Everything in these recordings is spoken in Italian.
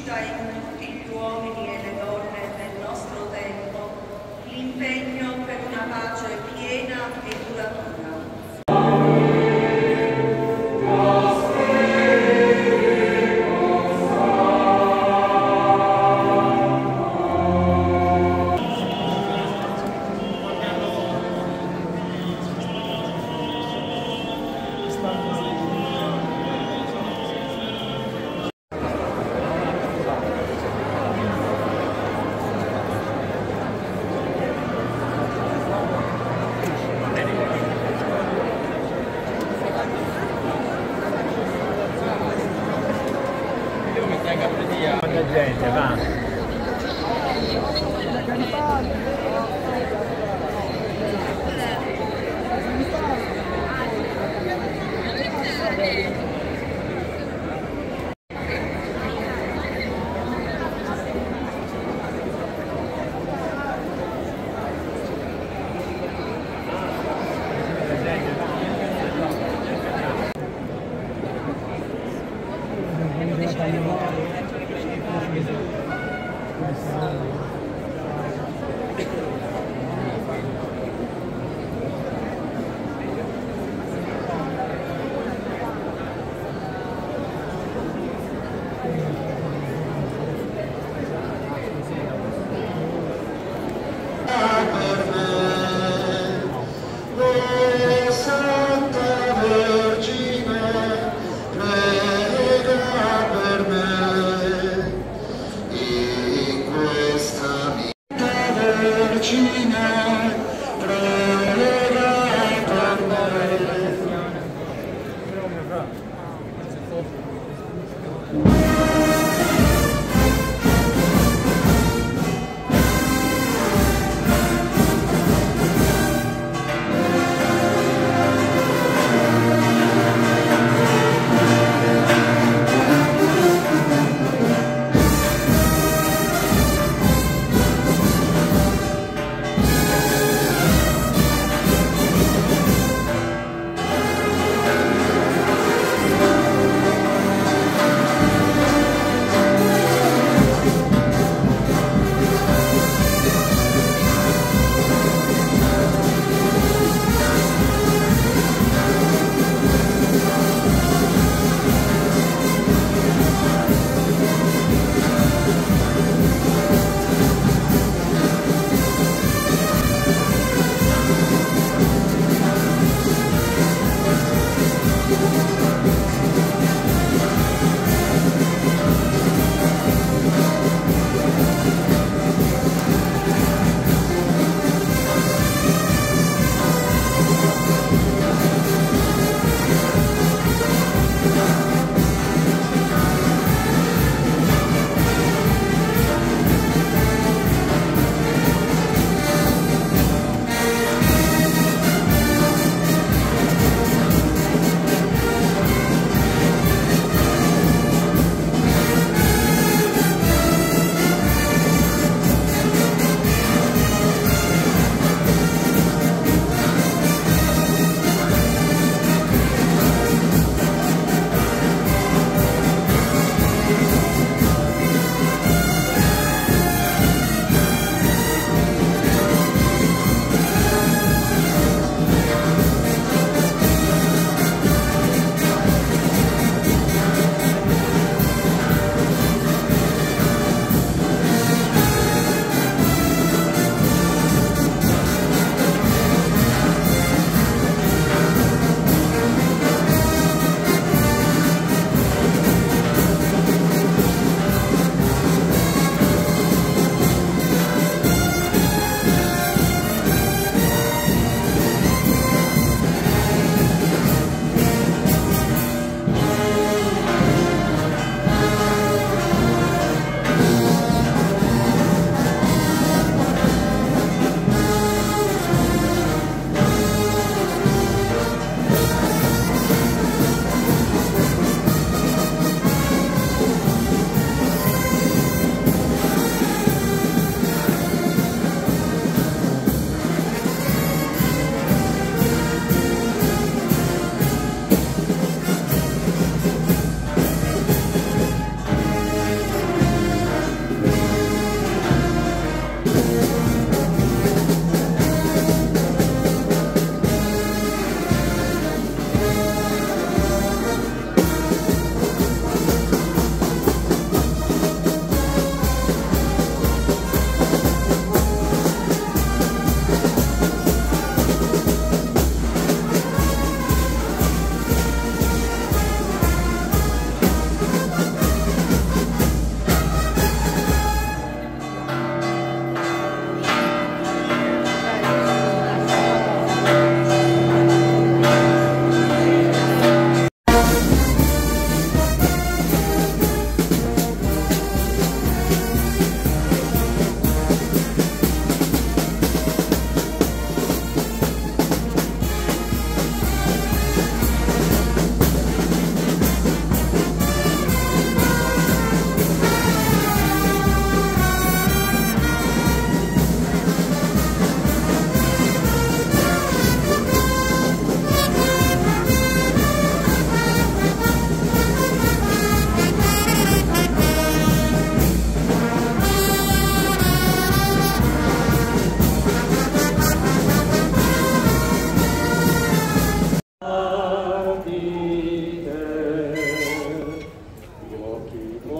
suscita in tutti gli uomini e le donne del nostro tempo l'impegno per una pace piena e duratura. Quanta gente va?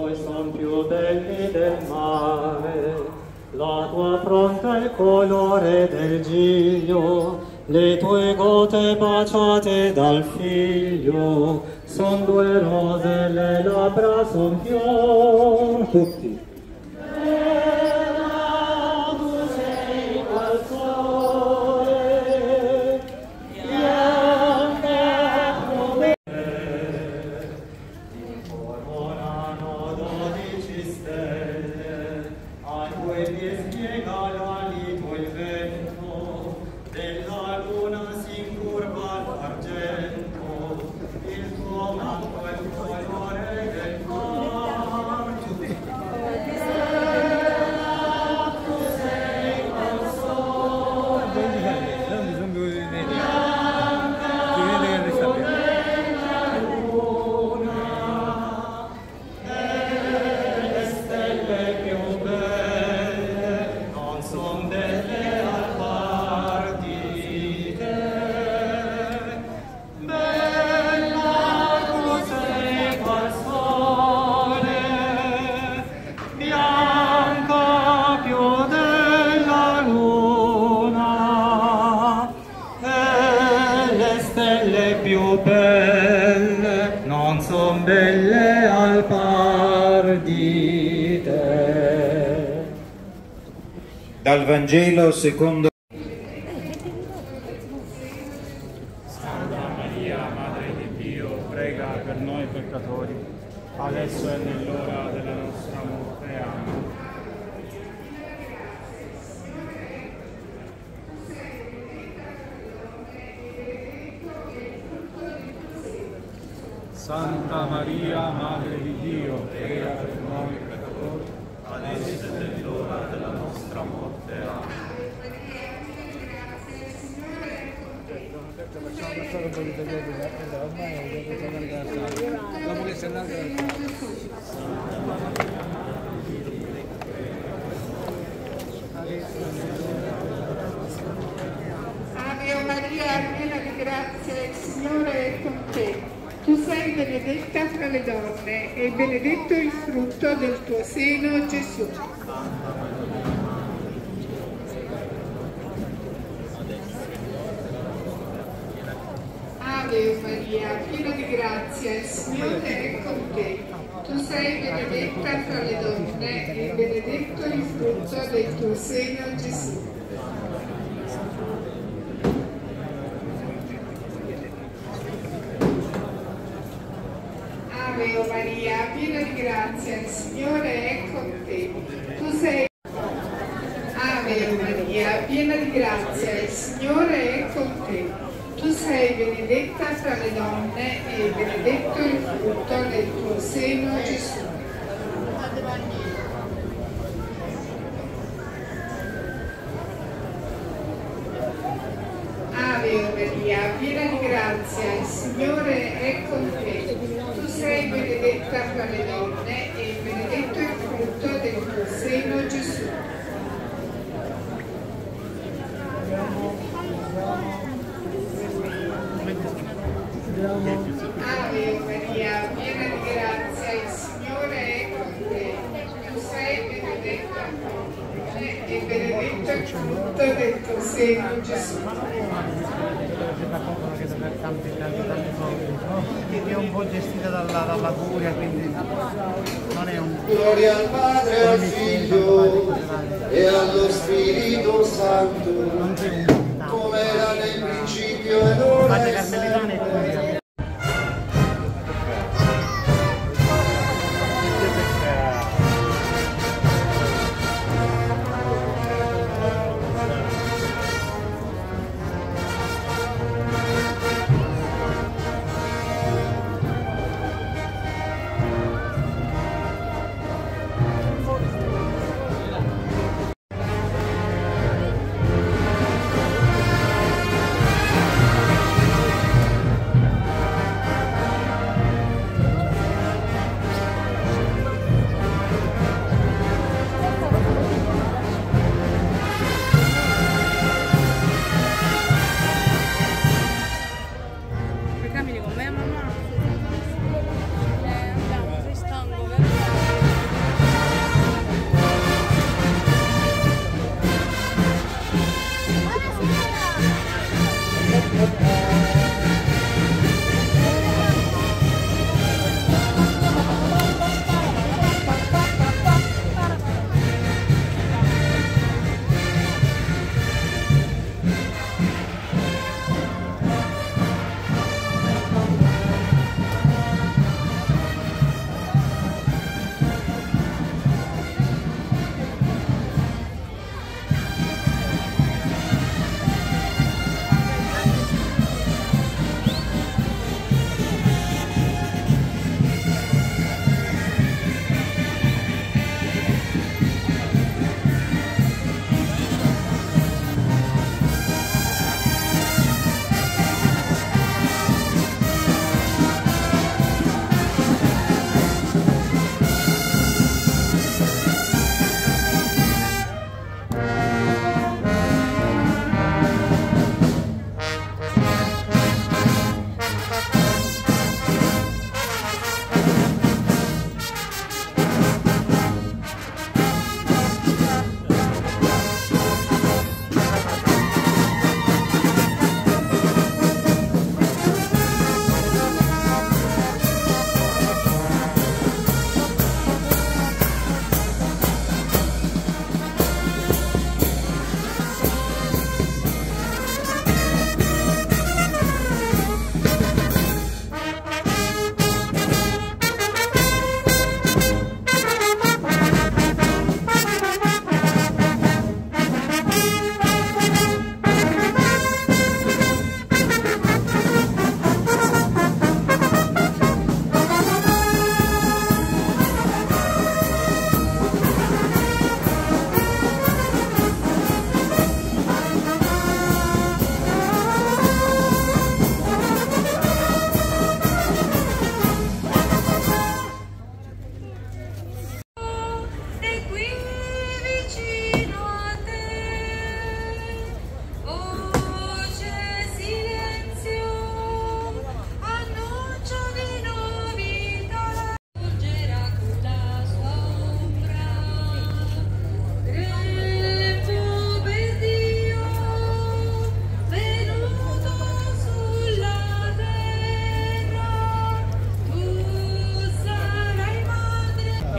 tuoi son più belli del mare, la tua fronte è il colore del giglio, le tue gote baciate dal figlio, son due rose, le labbra son fior, tutti. Dal Vangelo secondo Santa Maria, Madre di Dio, prega per noi peccatori, adesso e nell'ora della nostra morte. Amen. Santa Maria, Madre di Dio, prega per noi peccatori, adesso e nell'ora della nostra morte. Amen. Facciamo passare un po' di tagliato ormai dopo che si è andato Ave Maria, piena di grazia, il Signore è con te. Tu sei benedetta fra le donne e benedetto il frutto del tuo seno, Gesù. Ave Maria, piena di grazia, il Signore è con te. Tu sei benedetta fra le donne e benedetto il frutto del tuo seno, Gesù. Ave Maria, piena di grazia, il Signore è con te. Tu sei Ave Maria, piena di grazia, il Signore è con te. Tu sei benedetta fra le donne e benedetto il frutto del tuo seno, Gesù. Ave Maria, piena di grazia, il Signore è con te. Tu sei benedetta fra le donne e benedetto il frutto del tuo seno, Gesù. Ave Maria, piena di grazia, il Signore è con te. Tu sei benedetta e benedetto il frutto del tuo seno, Gesù. È un po' gestita dalla curia, quindi non è un... Gloria al Padre, al Figlio e allo Spirito Santo, come era nel principio e ora e sempre.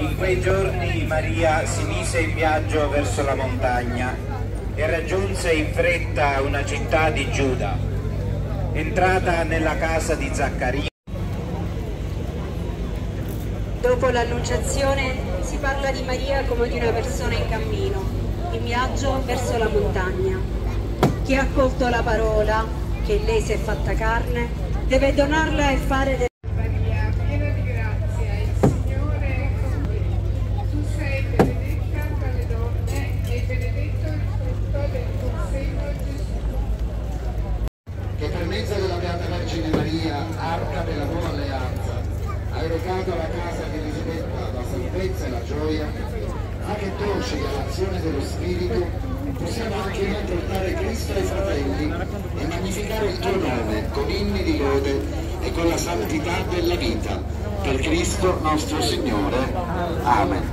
In quei giorni Maria si mise in viaggio verso la montagna e raggiunse in fretta una città di Giuda. Entrata nella casa di Zaccaria. Dopo l'annunciazione si parla di Maria come di una persona in cammino, in viaggio verso la montagna. Chi ha accolto la parola, che lei si è fatta carne, deve donarla e fare del... Maria, piena di grazia, il Signore è con te. Tu sei benedetta tra le donne e benedetto il frutto del tuo seno, Gesù. Che per mezzo della Beata Vergine Maria, arca della nuova alleanza, hai recato alla casa di Elisabetta la salvezza e la gioia, fa che dolce all'azione dello Spirito possiamo anche noi portare Cristo ai fratelli e magnificare il tuo nome con inni di lode e con la santità della vita. Per Cristo nostro Signore. Amen.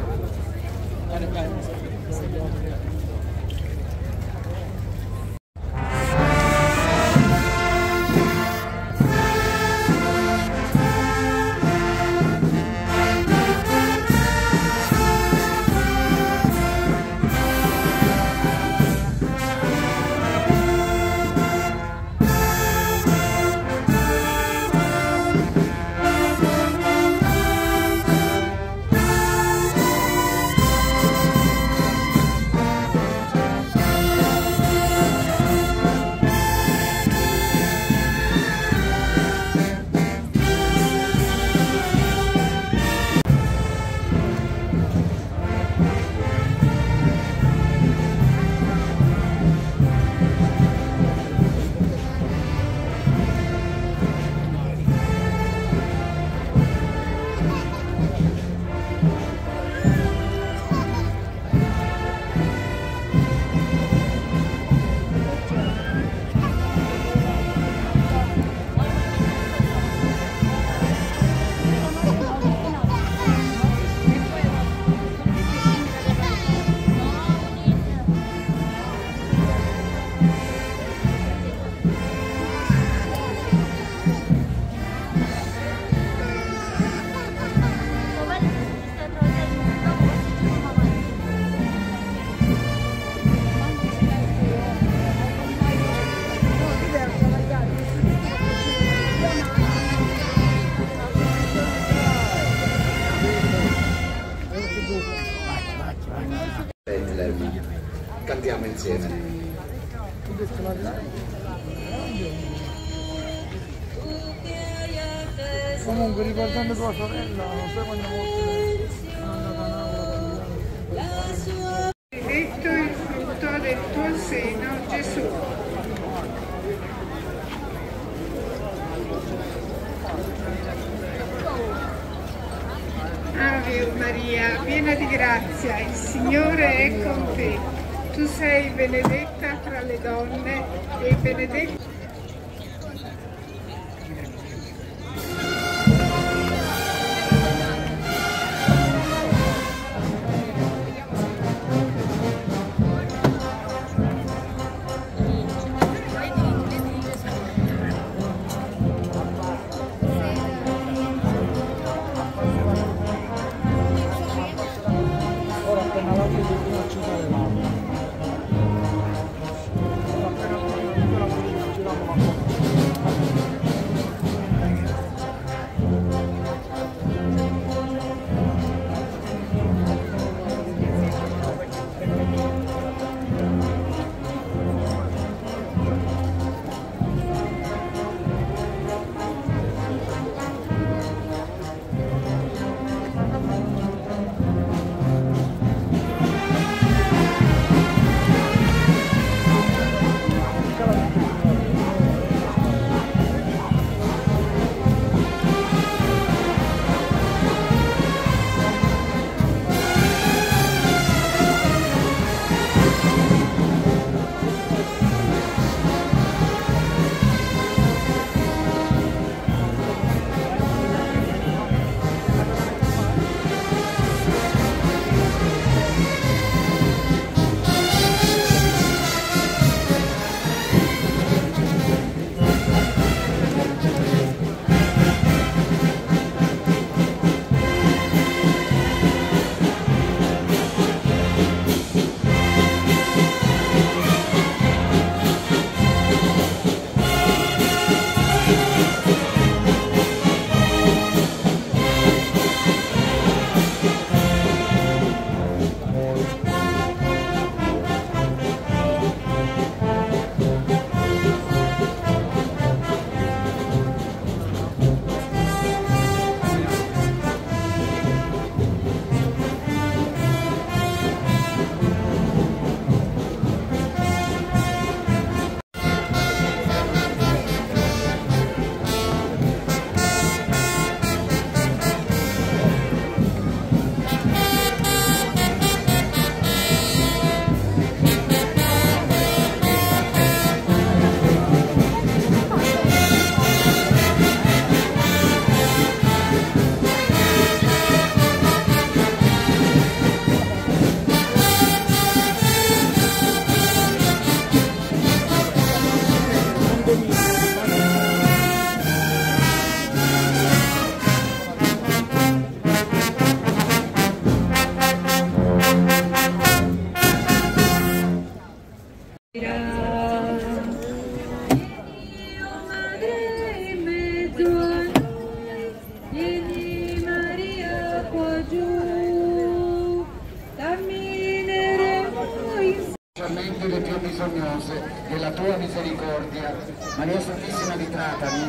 Cantiamo insieme. Comunque riguardando tua sorella, non so quando Benedetto il frutto del tuo seno, Gesù. Ave Maria, piena di grazia, il Signore è con te. Tu sei benedetta tra le donne e benedetto. ora appena la vedo faccio fare l'acqua. bisognose della tua misericordia. Maria Santissima di Trapani,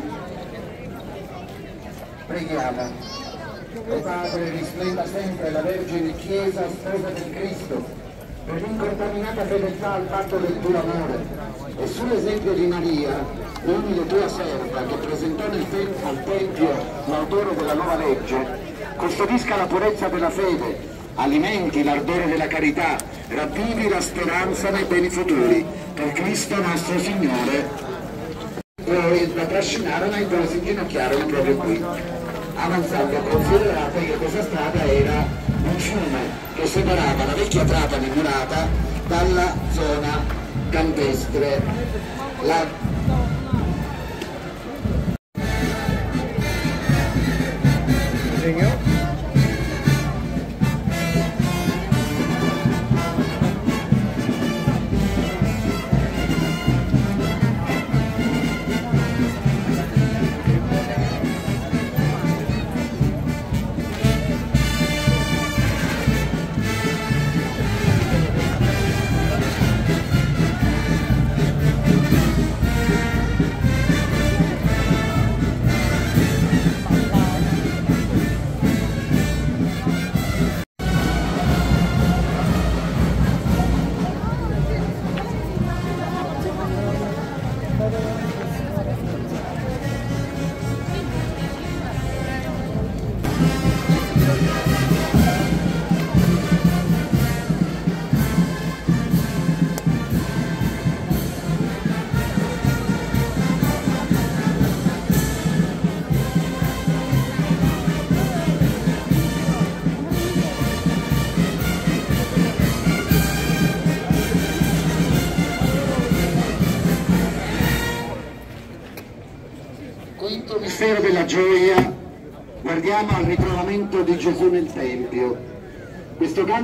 preghiamo. O Padre, risplenda sempre la Vergine Chiesa, sposa del Cristo, per l'incontaminata fedeltà al patto del tuo amore, e sull'esempio di Maria, l'umile tua serva che presentò al Tempio l'autore della nuova legge, custodisca la purezza della fede, alimenti l'ardore della carità, ravvivi la speranza nei beni futuri, per Cristo nostro Signore. Poi la trascinarono e poi si inginocchiarono proprio qui. Avanzando, considerate che questa strada era un fiume che separava la vecchia Trapani murata dalla zona campestre. Quinto mistero della gioia, guardiamo al ritrovamento di Gesù nel Tempio. Questo canto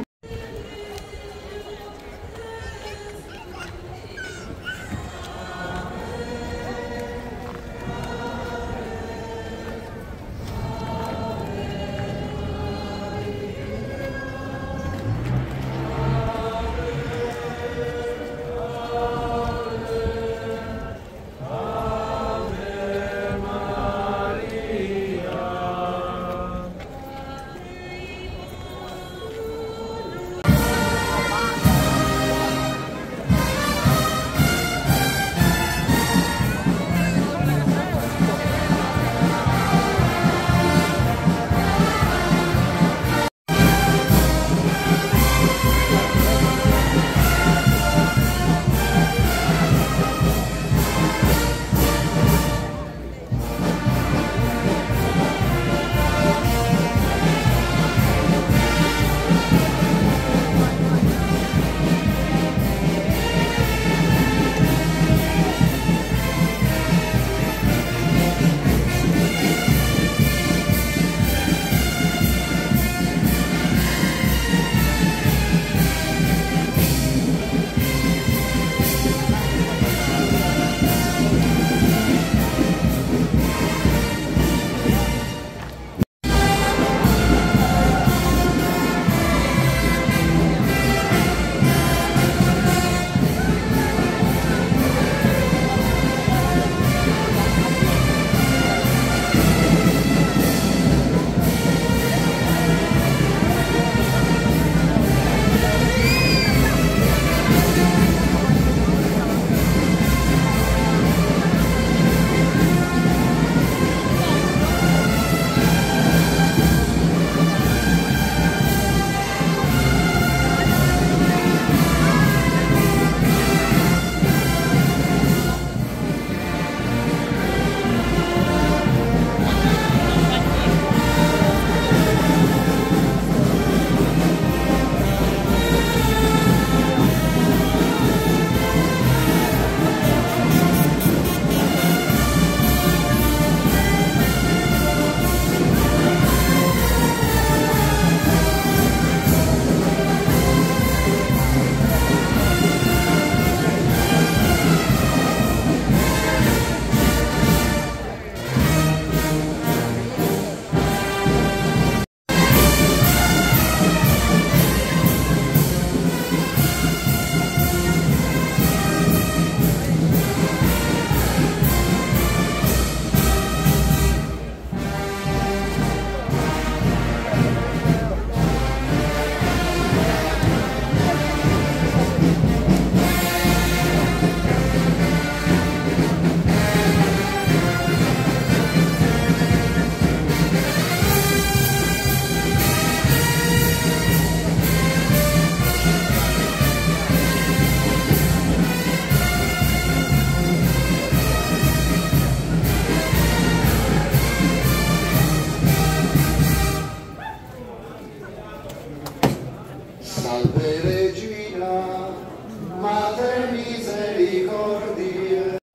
Salve Regina, Mater misericordiae.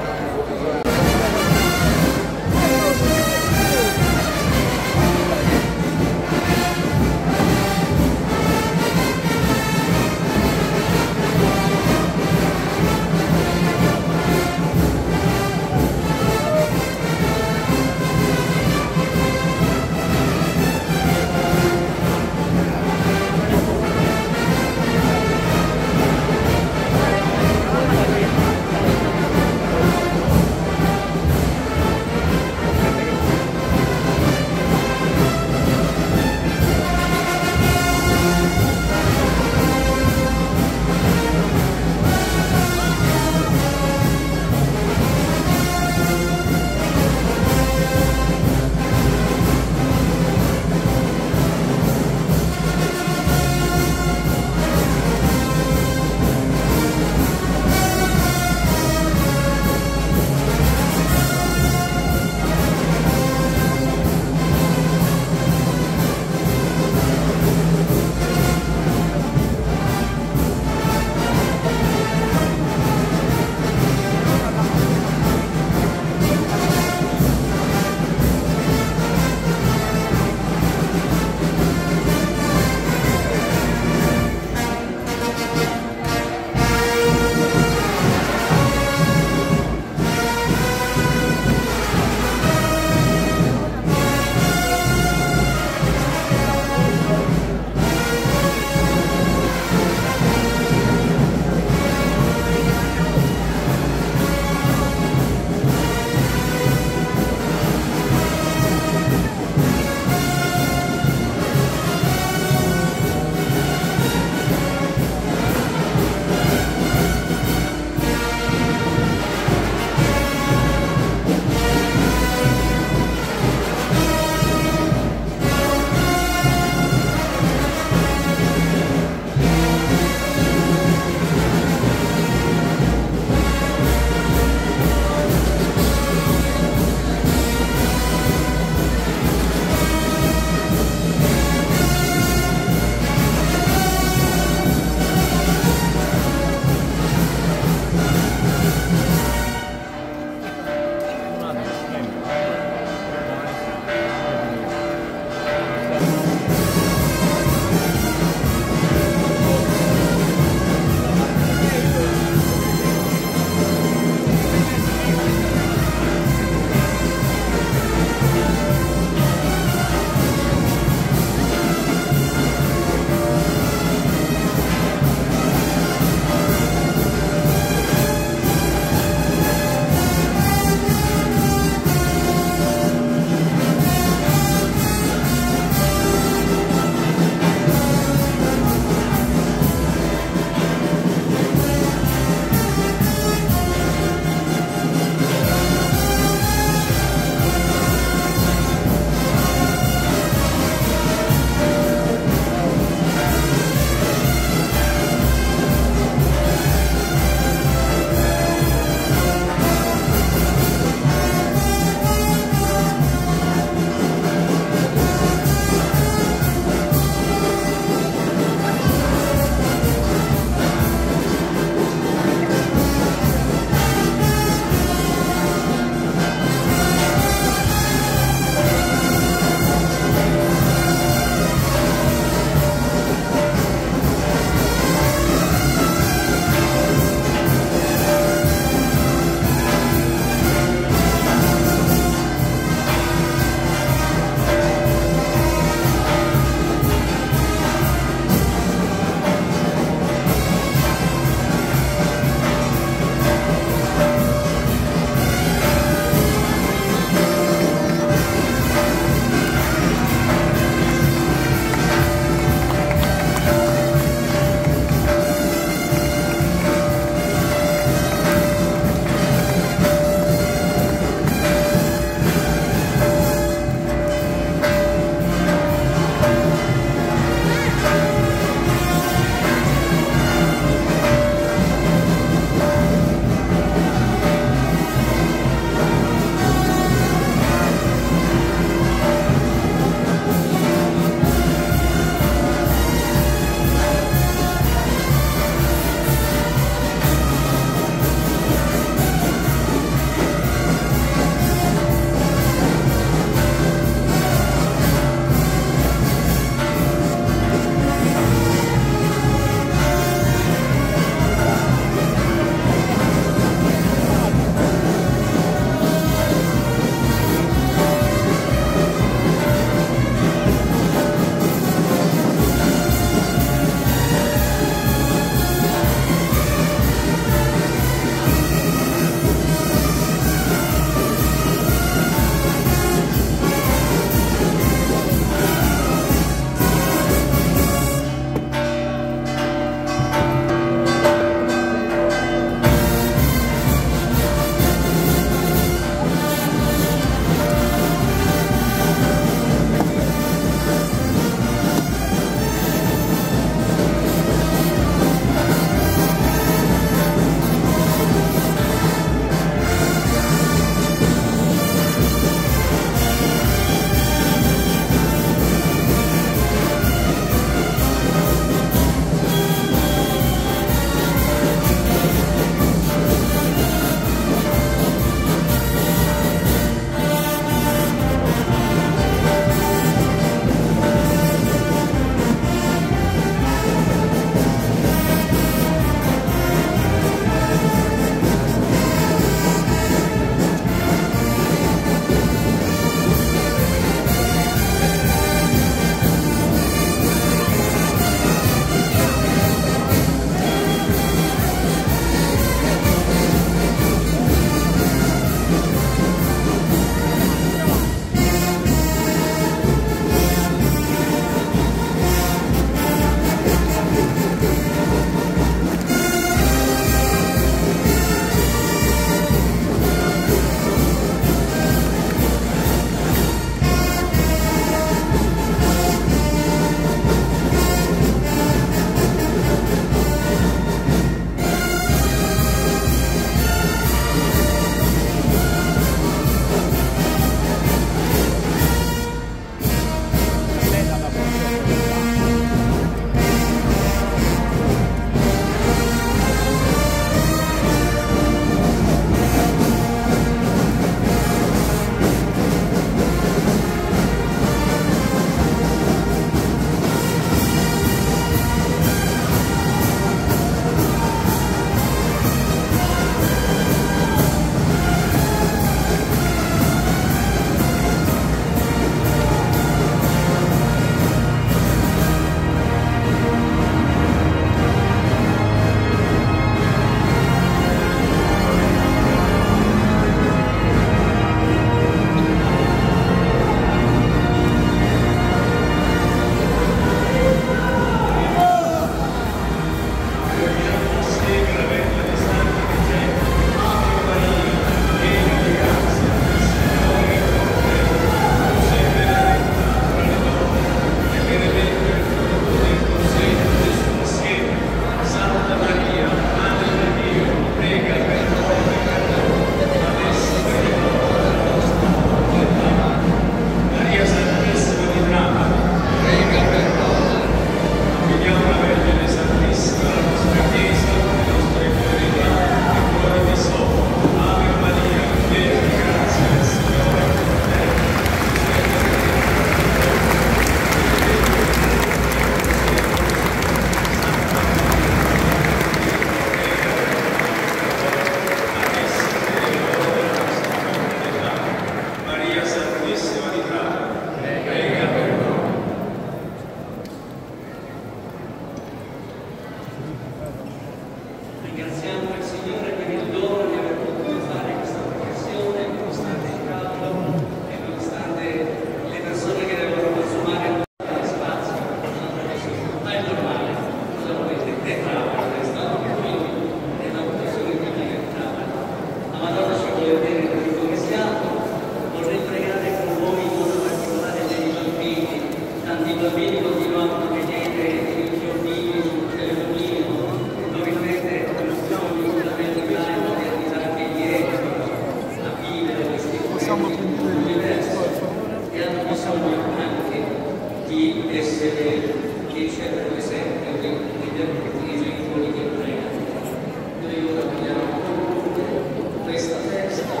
bambini continuavano a vedere i fiordini sul telefonino, non riflettere che non siamo assolutamente clari di realizzare indietro, a vivere questi l'universo e hanno bisogno anche di essere, che cercano esempio dei genitori che pregano. Noi ora vogliamo concludere questa festa.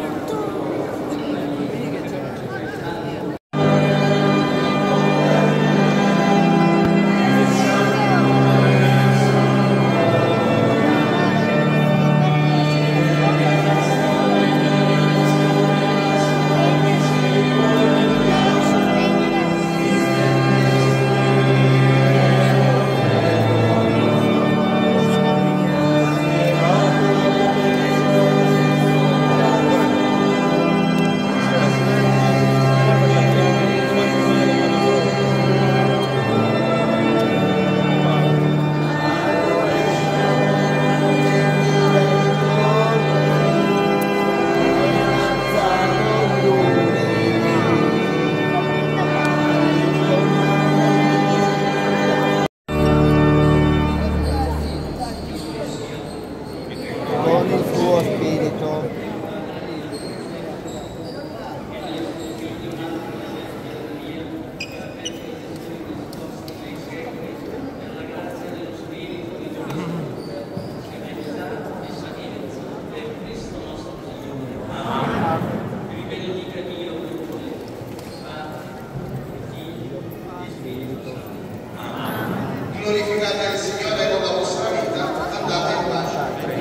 Glorificate il Signore con la vostra vita, andate in pace.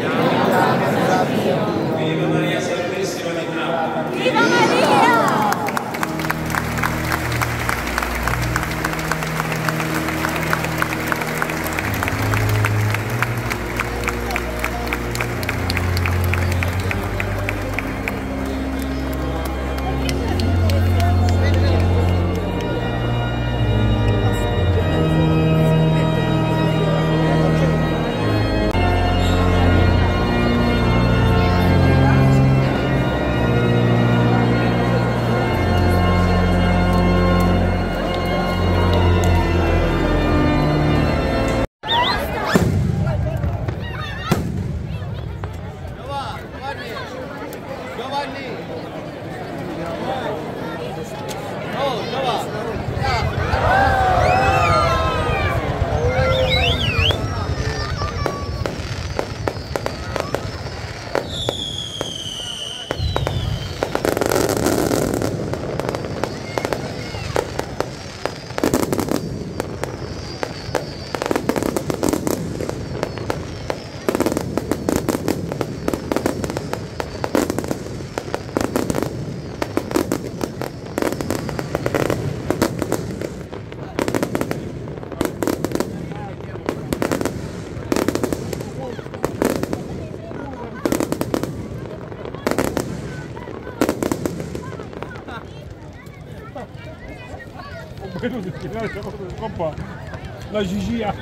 Viva Maria Santissima di Napoli. Viva Maria! La Gigia.